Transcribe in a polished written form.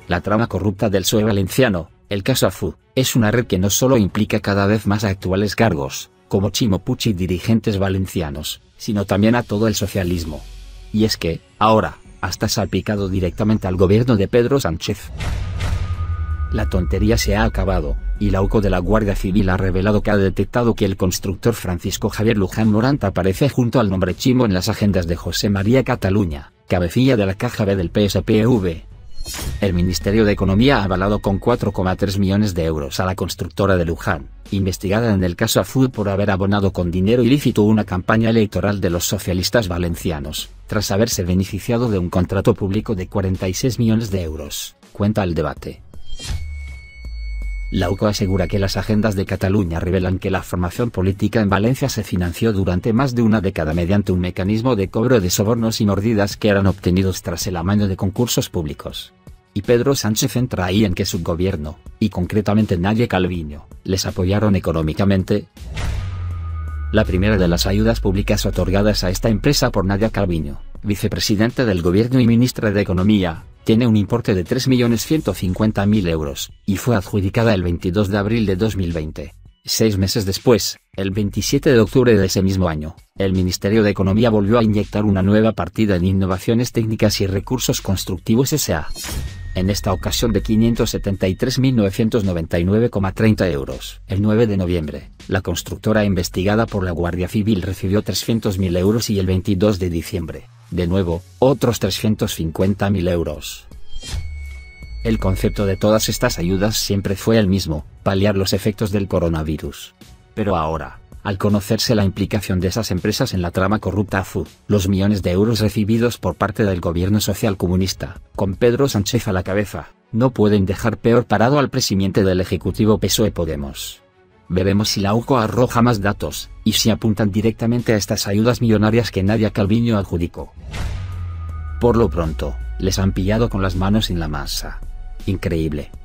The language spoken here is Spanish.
La trama corrupta del PSOE valenciano, el caso AFU, es una red que no solo implica cada vez más actuales cargos, como Chimo Puig y dirigentes valencianos, sino también a todo el socialismo. Y es que, ahora, hasta salpicado directamente al gobierno de Pedro Sánchez. La tontería se ha acabado, y la UCO de la Guardia Civil ha revelado que ha detectado que el constructor Francisco Javier Luján Morant aparece junto al nombre Chimo en las agendas de José María Cataluña, cabecilla de la caja B del PSPV. El Ministerio de Economía ha avalado con 4,3 millones de euros a la constructora de Luján, investigada en el caso AFU por haber abonado con dinero ilícito una campaña electoral de los socialistas valencianos, tras haberse beneficiado de un contrato público de 46 millones de euros, cuenta El Debate. La UCO asegura que las agendas de Cataluña revelan que la formación política en Valencia se financió durante más de una década mediante un mecanismo de cobro de sobornos y mordidas que eran obtenidos tras el amaño de concursos públicos. Y Pedro Sánchez entra ahí en que su gobierno, y concretamente Nadia Calviño, les apoyaron económicamente. La primera de las ayudas públicas otorgadas a esta empresa por Nadia Calviño, vicepresidenta del gobierno y ministra de Economía, tiene un importe de 3.150.000 euros, y fue adjudicada el 22 de abril de 2020. 6 meses después, el 27 de octubre de ese mismo año, el Ministerio de Economía volvió a inyectar una nueva partida en Innovaciones Técnicas y Recursos Constructivos S.A. En esta ocasión de 573.999,30 euros. El 9 de noviembre, la constructora investigada por la Guardia Civil recibió 300.000 euros y el 22 de diciembre, de nuevo, otros 350.000 euros. El concepto de todas estas ayudas siempre fue el mismo, paliar los efectos del coronavirus. Pero ahora, al conocerse la implicación de esas empresas en la trama corrupta AFU, los millones de euros recibidos por parte del gobierno socialcomunista, con Pedro Sánchez a la cabeza, no pueden dejar peor parado al presidente del Ejecutivo PSOE-Podemos. Veremos si la UCO arroja más datos, y si apuntan directamente a estas ayudas millonarias que Nadia Calviño adjudicó. Por lo pronto, les han pillado con las manos en la masa. Increíble.